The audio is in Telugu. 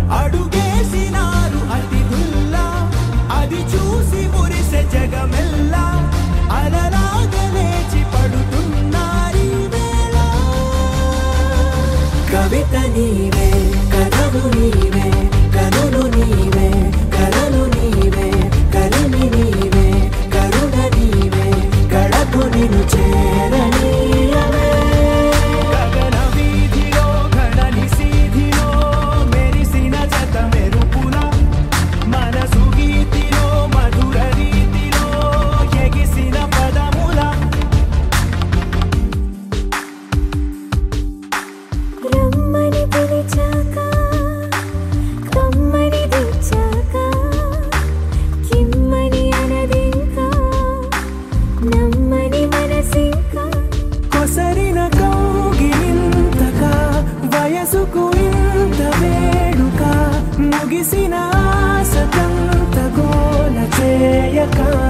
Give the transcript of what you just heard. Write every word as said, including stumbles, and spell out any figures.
అడుగేసినారు అతిథుల్లా అది చూసి మురిసె జగమెల్లా అలలాగా లేచి పడుతున్నారీ వేళ కవిత నీవే కథలు నీవే కనులు నీవే కలలు నీవే కలిమి నీవే కరుణ నీవే కడకు నిన్ను చేరనీయవే గగన వీధిలో ఘనని సీధిలో మెరిసిన జత మెరుపుల మనసు గీతిలో మధుర రీతిలో ఎగిసిన పదముల రమ్మని పిలిచాక కమ్మని తెచ్చాక కిమ్మని అనదింకా నమ్మని మనసింకా కొసరిన కౌగిలింతగా వయసుకు ఇంత వేడుక ముగిసిన ఆశ కంత గోల చేయక